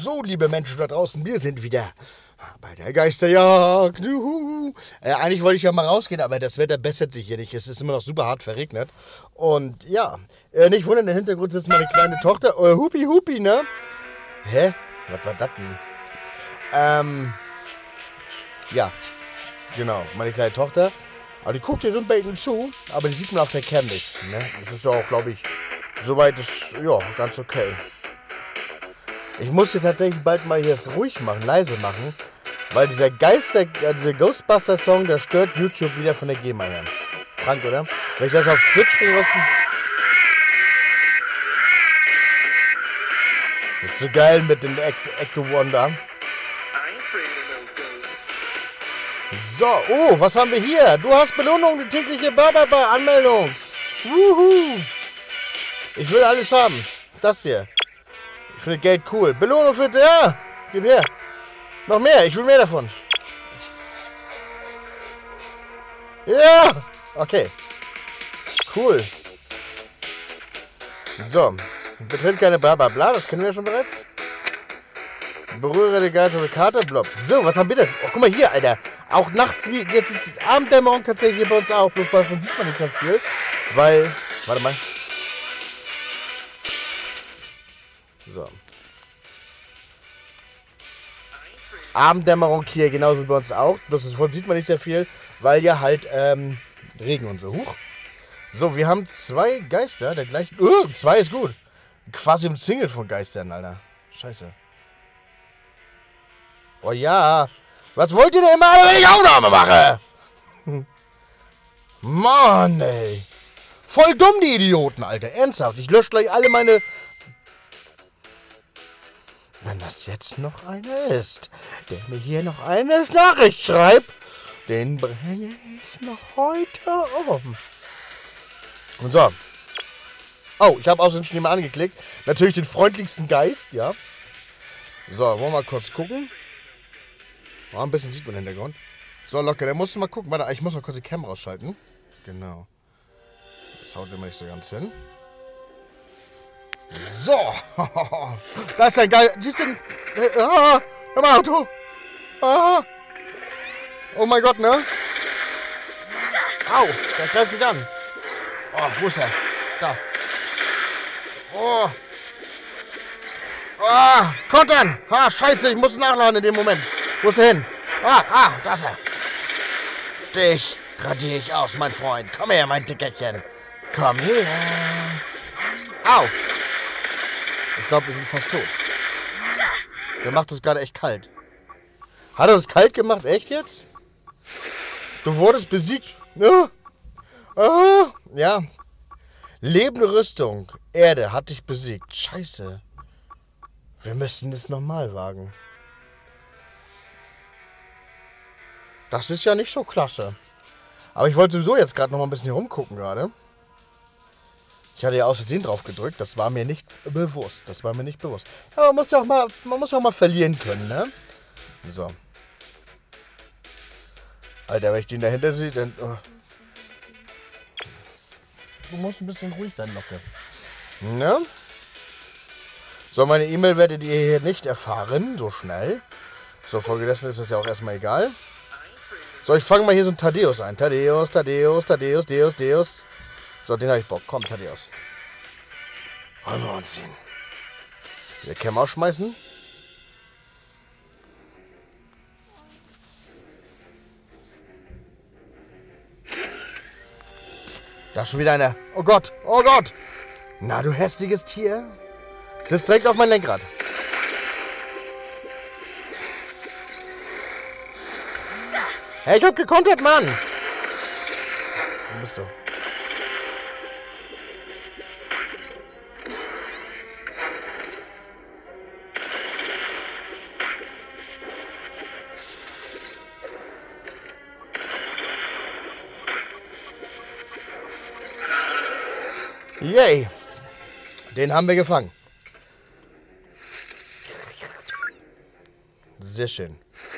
So, liebe Menschen da draußen, wir sind wieder bei der Geisterjagd. Eigentlich wollte ich ja mal rausgehen, aber das Wetter bessert sich hier nicht. Es ist immer noch super hart verregnet. Und ja, nicht wundern, im Hintergrund sitzt meine kleine Tochter. Hupi, Hupi, ne? Hä? Was war das denn? Ja, genau, meine kleine Tochter. Aber die guckt hier so ein bisschen zu, aber die sieht man auf der Cam nicht. Ne? Das ist ja auch, glaube ich, soweit ist, ja, ganz okay. Ich muss hier tatsächlich bald mal hier es ruhig machen, leise machen, weil dieser dieser Ghostbuster-Song, der stört YouTube wieder von der GEMA her. Krank, oder? Wenn ich das auf Twitch bringe, das ist so geil mit dem Ecto One da. So, oh, was haben wir hier? Du hast Belohnung, die tägliche Anmeldung. Wuhu. Ich will alles haben. Das hier. Ich finde Geld cool. Belohnung für... Ja, gib her. Noch mehr, ich will mehr davon. Ja, okay. Cool. So, betritt keine Blablabla, das kennen wir schon bereits. Berühre die geilste Karte, blob. So, was haben wir denn? Oh, guck mal hier, Alter. Auch nachts, wie jetzt ist Abenddämmerung tatsächlich hier bei uns auch. Bloß davon sieht man nicht so viel. Weil, warte mal. So. Abenddämmerung hier genauso bei uns auch. Bloß davon sieht man nicht sehr viel, weil ja halt Regen und so. Huch. So, wir haben zwei Geister der gleichen. Zwei ist gut. Quasi im Single von Geistern, Alter. Scheiße. Oh ja. Was wollt ihr denn immer, wenn ich Aufnahme mache? Mann, ey. Voll dumm, die Idioten, Alter. Ernsthaft. Ich lösche gleich alle meine... Wenn das jetzt noch einer ist, der mir hier noch eine Nachricht schreibt, den bringe ich noch heute um. Und so. Oh, ich habe außerdem schon mal angeklickt. Natürlich den freundlichsten Geist, ja. So, wollen wir mal kurz gucken. Oh, ein bisschen sieht man im Hintergrund. So, locker, der musst du mal gucken. Warte, ich muss mal kurz die Cam rausschalten. Genau. Das haut immer nicht so ganz hin. So. Da ist ein geil. Siehst du? Hör mal, Auto. Oh mein Gott, ne? Au, der greift mich an. Oh, wo ist er? Da. Oh. Kontern. Scheiße, ich muss nachladen in dem Moment. Wo ist er hin? Da ist er. Dich radiere ich aus, mein Freund. Komm her, mein Dickerchen. Komm her. Au. Ich glaube, wir sind fast tot. Der macht uns gerade echt kalt. Hat er uns kalt gemacht? Echt jetzt? Du wurdest besiegt. Ja. Lebende Rüstung. Erde hat dich besiegt. Scheiße. Wir müssen es nochmal wagen. Das ist ja nicht so klasse. Aber ich wollte sowieso jetzt gerade noch mal ein bisschen hier rumgucken gerade. Ich hatte ja aus Versehen drauf gedrückt. Das war mir nicht bewusst. Aber man muss ja auch mal verlieren können, ne? So. Alter, wenn ich den dahinter sehe, dann... Oh. Du musst ein bisschen ruhig sein, Locke. Ne? So, meine E-Mail werdet ihr hier nicht erfahren, so schnell. So, folgedessen ist das ja auch erstmal egal. So, ich fange mal hier so ein Thaddeus ein. Thaddeus. So, den habe ich Bock. Komm, Thaddeus. Wollen wir uns ziehen. Wir Cam ausschmeißen. Da ist schon wieder einer. Oh Gott, oh Gott. Na, du hässliches Tier. Sitzt direkt auf mein Lenkrad. Hey, ich hab gekontert, Mann! Wo bist du? Yay! Den haben wir gefangen. Sehr schön.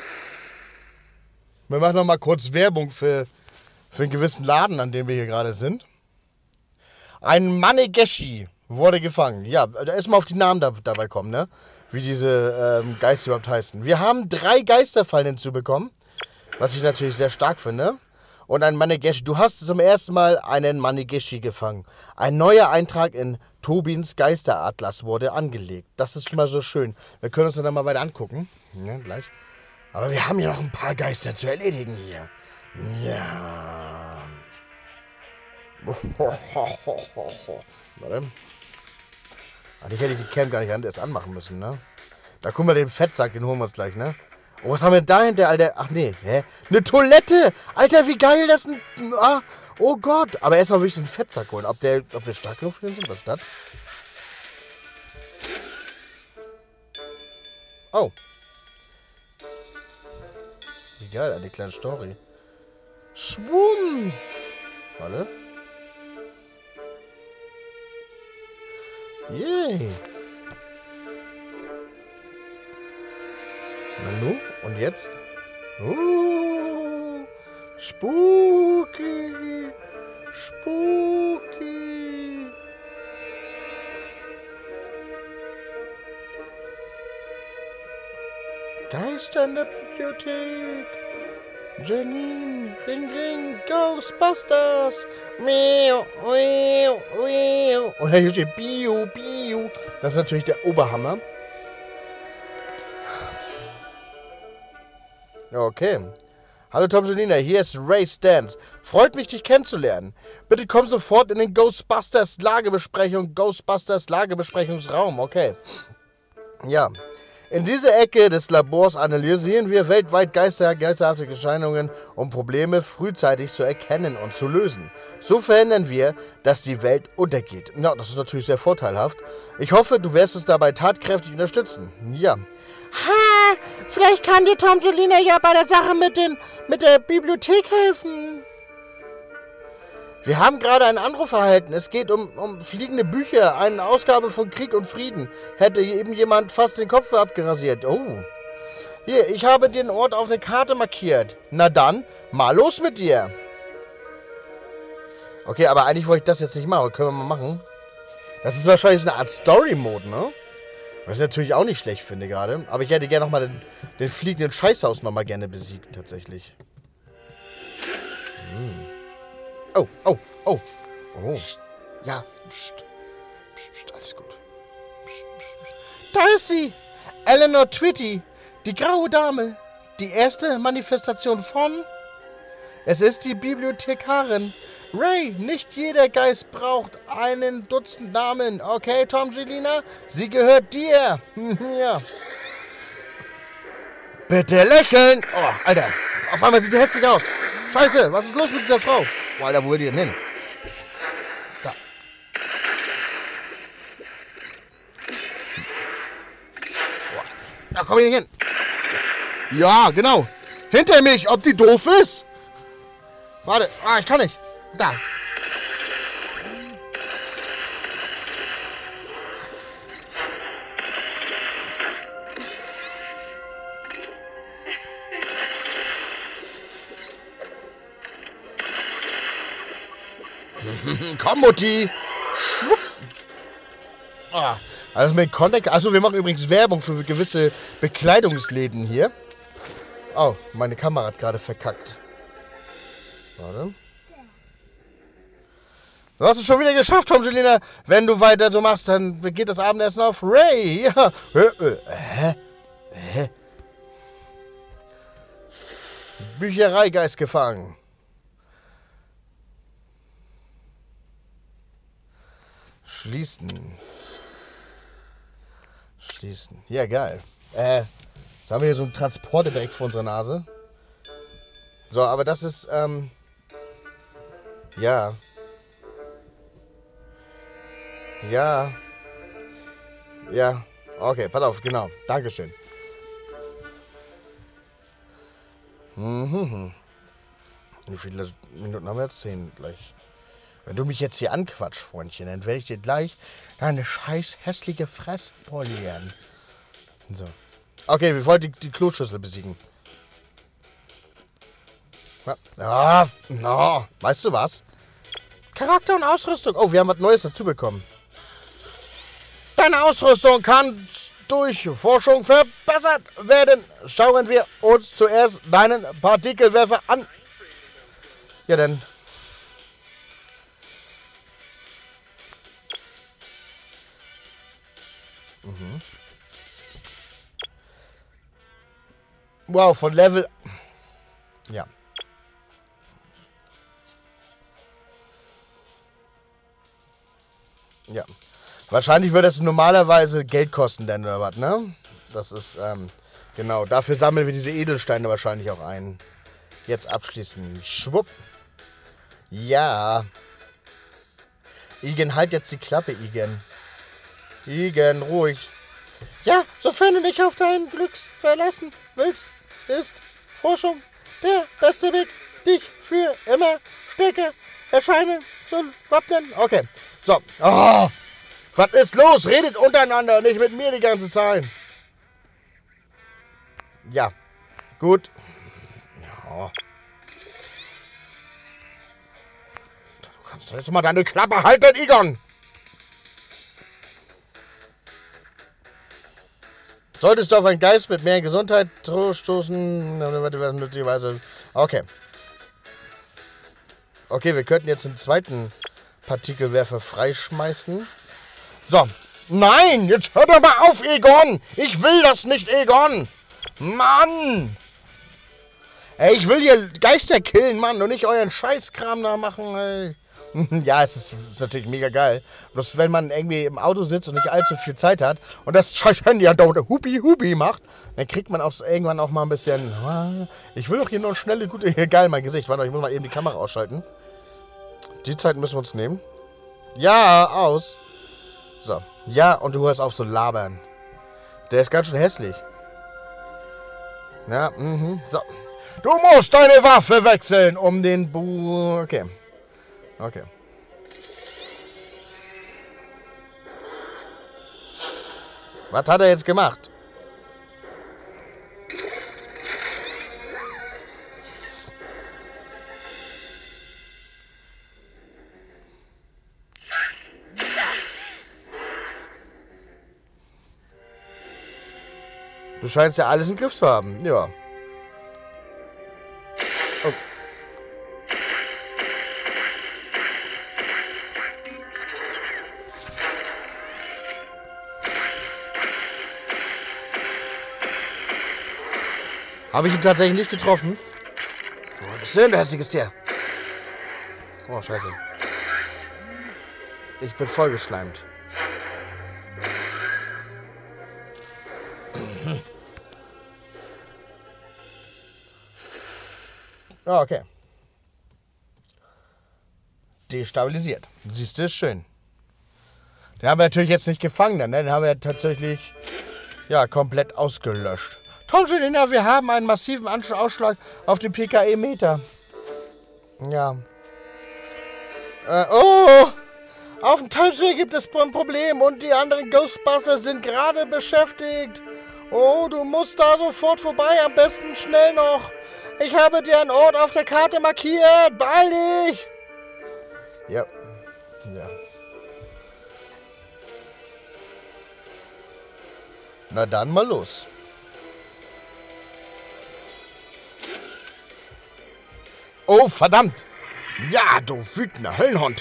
Wir machen noch mal kurz Werbung für einen gewissen Laden, an dem wir hier gerade sind. Ein Manegeshi Wurde gefangen. Ja, erstmal auf die Namen dabei kommen, ne? Wie diese Geister überhaupt heißen. Wir haben 3 Geisterfallen hinzubekommen, was ich natürlich sehr stark finde. Und ein Manegeshi. Du hast zum ersten Mal einen Manegeshi gefangen. Ein neuer Eintrag in Tobins Geisteratlas wurde angelegt. Das ist schon mal so schön. Wir können uns dann mal weiter angucken. Ja, gleich. Aber wir haben ja noch ein paar Geister zu erledigen hier. Ja. Warte. Eigentlich hätte ich die Cam gar nicht erst anmachen müssen, ne? Da gucken wir den Fettsack, den holen wir uns gleich, ne? Oh, was haben wir dahinter, Alter? Ach nee, hä? Eine Toilette! Alter, wie geil das ein... Ah, oh Gott! Aber erstmal will ich einen Fettsack holen. Ob wir stark genug für den sind? Was ist das? Oh. Wie geil, eine kleine Story. Schwumm! Warte. Yay! Nanu? Und jetzt? Spooky! Spooky! Geister in der Bibliothek! Janine, Ring Ring, Ghostbusters! Miau, miau, miau. Und hier steht Bio, Bio. Das ist natürlich der Oberhammer. Okay. Hallo Tom Janina, hier ist Ray Stantz. Freut mich, dich kennenzulernen. Bitte komm sofort in den Ghostbusters Lagebesprechungsraum. Okay. Ja. In dieser Ecke des Labors analysieren wir weltweit geisterhafte Erscheinungen, um Probleme frühzeitig zu erkennen und zu lösen. So verhindern wir, dass die Welt untergeht. Ja, das ist natürlich sehr vorteilhaft. Ich hoffe, du wirst uns dabei tatkräftig unterstützen. Ja. Ha, vielleicht kann dir Tom Julina ja bei der Sache mit der Bibliothek helfen. Wir haben gerade einen Anruf erhalten. Es geht um fliegende Bücher. Eine Ausgabe von Krieg und Frieden. Hätte eben jemand fast den Kopf abgerasiert. Oh. Hier, ich habe den Ort auf eine Karte markiert. Na dann, mal los mit dir. Okay, aber eigentlich wollte ich das jetzt nicht machen. Können wir mal machen. Das ist wahrscheinlich eine Art Story-Mode, ne? Was ich natürlich auch nicht schlecht finde gerade. Aber ich hätte gerne nochmal den fliegenden Scheißhaus nochmal gerne besiegt, tatsächlich. Oh, oh, oh. Oh. Ja, pst. Pst, pst, alles gut. Pst, pst, pst. Da ist sie! Eleanor Twitty, die graue Dame. Die erste Manifestation von... Es ist die Bibliothekarin. Ray, nicht jeder Geist braucht einen Dutzend Namen. Okay, Tom Jelina? Sie gehört dir. Ja. Bitte lächeln. Oh, Alter. Auf einmal sieht die hässlich aus. Scheiße, was ist los mit dieser Frau? Oh, Alter, wo will die denn hin? Da. Da komm ich nicht hin. Ja, genau. Hinter mich, ob die doof ist. Warte, ich kann nicht. Da. Komm, Mutti. Schwupp. Also mit Contact. Also wir machen übrigens Werbung für gewisse Bekleidungsläden hier. Oh, meine Kamera hat gerade verkackt. Warte. Du hast es schon wieder geschafft, Tom Jelina. Wenn du weiter so machst, dann geht das Abendessen auf Ray. Ja. Büchereigeist gefangen. Schließen. Schließen. Ja, geil. Jetzt haben wir hier so einen Transporter direkt vor unserer Nase. So, aber das ist, ja. Ja. Ja. Okay, pass auf, genau. Dankeschön. Wie viele Minuten haben wir jetzt? 10 gleich. Wenn du mich jetzt hier anquatschst, Freundchen, dann werde ich dir gleich deine scheiß hässliche Fresse polieren. So. Okay, wir wollten die Kloschüssel besiegen. Ja. No. Weißt du was? Charakter und Ausrüstung. Oh, wir haben was Neues dazu bekommen. Deine Ausrüstung kann durch Forschung verbessert werden. Schauen wir uns zuerst deinen Partikelwerfer an. Ja, dann. Wow, von Level... Ja. Ja. Wahrscheinlich wird das normalerweise Geld kosten, denn oder was, ne? Das ist, genau. Dafür sammeln wir diese Edelsteine wahrscheinlich auch ein. Jetzt abschließen. Schwupp. Ja. Igen, halt jetzt die Klappe, Igen. Igen, ruhig. Ja, sofern du dich auf dein Glück verlassen willst, ist Forschung der beste Weg, dich für immer stärker erscheinen zu wappnen. Okay, so. Oh, was ist los? Redet untereinander, nicht mit mir die ganze Zeit. Ja, gut. Ja. Du kannst doch jetzt mal deine Klappe halten, Egon. Solltest du auf einen Geist mit mehr Gesundheit stoßen, nötigerweise. Okay. Okay, wir könnten jetzt den zweiten Partikelwerfer freischmeißen. So. Nein, jetzt hör doch mal auf, Egon. Ich will das nicht, Egon. Mann. Ey, ich will hier Geister killen, Mann, und nicht euren Scheißkram da machen, ey. Ja, es ist natürlich mega geil. Bloß wenn man irgendwie im Auto sitzt und nicht allzu viel Zeit hat und das scheiß Handy andauernd Hupi macht, dann kriegt man auch irgendwann auch mal ein bisschen... Ich will doch hier nur eine schnelle, gute... Geil, mein Gesicht. Warte, ich muss mal eben die Kamera ausschalten. Die Zeit müssen wir uns nehmen. Ja, aus. So. Ja, und du hörst auf zu labern. Der ist ganz schön hässlich. Ja, so. Du musst deine Waffe wechseln, um den Okay. Okay. Was hat er jetzt gemacht? Du scheinst ja alles im Griff zu haben. Ja. Oh. Habe ich ihn tatsächlich nicht getroffen? Oh, das ist ein hässliches Tier. Oh, scheiße. Ich bin vollgeschleimt. Ja, okay. Destabilisiert. Siehst du, ist schön. Den haben wir natürlich jetzt nicht gefangen, ne? Den haben wir tatsächlich ja, komplett ausgelöscht. Tom Julina, wir haben einen massiven Ausschlag auf dem PKE-Meter. Ja. Oh! Auf dem Timesway gibt es ein Problem und die anderen Ghostbusters sind gerade beschäftigt. Oh, du musst da sofort vorbei, am besten schnell noch. Ich habe dir einen Ort auf der Karte markiert. Beeil dich! Ja. Ja. Na dann mal los. Oh, verdammt! Ja, du wütender Höllenhund!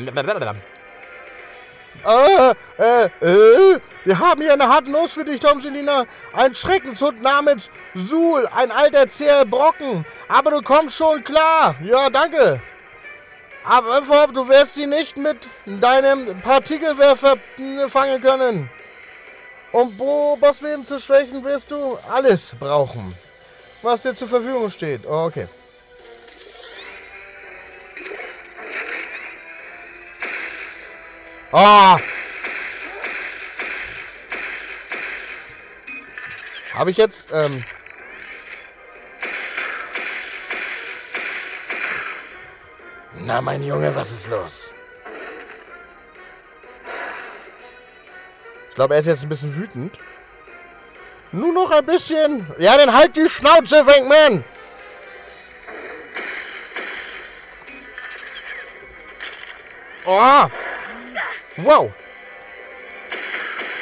Wir haben hier eine harte Nuss für dich, Tom Julina. Ein Schreckenshund namens Suhl, ein alter zäher Brocken. Aber du kommst schon klar. Ja, danke. Aber du wirst sie nicht mit deinem Partikelwerfer fangen können. Um Bosswesen zu schwächen, wirst du alles brauchen, was dir zur Verfügung steht. Oh, okay. Ah! Habe ich jetzt, Na, mein Junge, was ist los? Ich glaube, er ist jetzt ein bisschen wütend. Nur noch ein bisschen. Ja, dann halt die Schnauze, Wankman! Oh! Wow!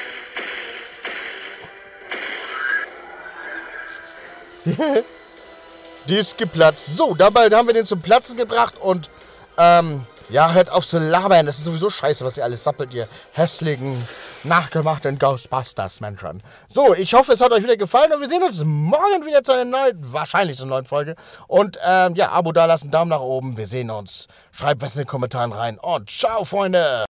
Die ist geplatzt. So, dabei haben wir den zum Platzen gebracht und, ja, hört auf zu labern. Das ist sowieso scheiße, was ihr alles sappelt, ihr hässlichen, nachgemachten Ghostbusters, Menschen. So, ich hoffe, es hat euch wieder gefallen und wir sehen uns morgen wieder zu einer neuen, wahrscheinlich zur neuen Folge. Und, ja, Abo dalassen, Daumen nach oben. Wir sehen uns. Schreibt was in den Kommentaren rein und ciao, Freunde!